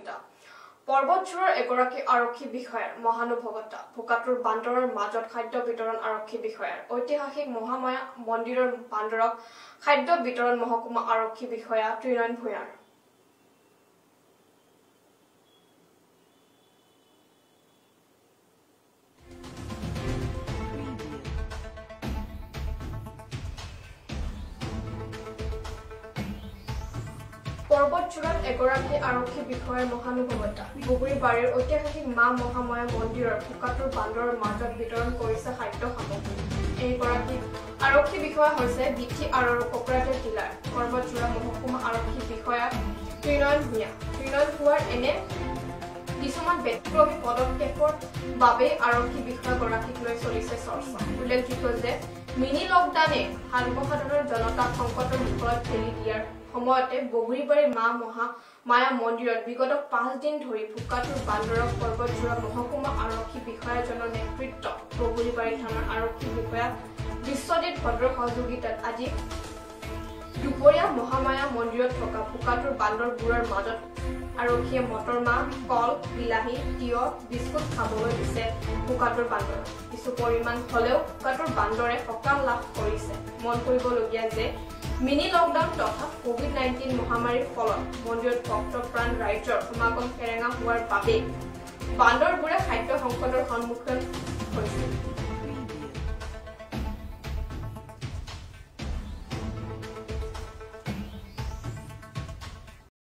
মহানুভৱিতা পৰ্বতচূড়ৰ এগৰাকী আৰক্ষী বিষয়াৰ মহানুভৱতা ভোকাতুৰ বান্দৰৰ মাজত খাদ্য বিতৰণ আৰক্ষী বিষয়াৰ ঐতিহাসিক মহামায়া মন্দিৰৰ বান্দৰক খাদ্য বিতৰণ মহকুমা আৰক্ষী বিষয়া ত্ৰিনয়ন ভূঞাৰ পৰ্বতচূড়ত এগৰাকী আৰক্ষী বিষয়াৰ মহানুভৱতা বগুড়িবাৰীৰ ঐতিহাসিক মা মহামায়া মন্দিৰৰ ভোকাতুৰ বান্দৰৰ মাজত বিতৰণ কৰিছে খাদ্য সামগ্ৰী এইগৰাকী আৰক্ষী বিষয়া হৈছে বিটি আৰু কোকৰাঝাৰ জিলাৰ পৰ্বতচূড়া মহকুমা আৰক্ষী বিষয়া ত্ৰিনয়ন ভূঞাৰ এনে কিছুমান ব্যতিক্ৰমী পদক্ষেপৰ বাবে আৰক্ষী বিষয়াগৰাকীক লৈ চলিছে চৰ্চা উল্লেখযোগ্য যে মিনি লকডাউনে সাধাৰণ জনতাক সংকটৰ মুখত ঠেলি দিয়াৰ সময়তে বগুড়িবাৰী মা মহামায়া মন্দিৰত বিগত 5 দিন ধৰি ভোকাতুৰ বান্দৰক পৰ্বতচূড়া মহকুমা আৰক্ষী বিষয়াজনৰ নেতৃত্বত বগুড়িবাৰী থানাৰ আৰক্ষী বিষয়া বিশ্বজিৎ ভদ্ৰৰ সহযোগিতাত আজি দুপৰীয়া মহামায়া মন্দিৰত থকা ভোকাতুৰ বান্দৰবোৰৰ মাজত আৰক্ষীয়ে মটৰ মাহ কল বিলাহী তিয়হ বিস্কুট খাবলৈ দিছে ভোকাতুৰ বান্দৰ কিছু পৰিমাণ হলেও ভোকাতুৰ বান্দৰে সকাহ লাভ কৰিছে মন কৰিবলগীয়া যে মিনি লকডাউন তথা কোভিড-19 মহামাৰীৰ ফলত মন্দিৰত ভক্তপ্ৰাণ ৰাইজৰ সমাগম ফেৰেঙা হোৱাৰ বাবে বান্দৰবোৰে খাদ্য সংকটৰ সন্মুখীন হৈছে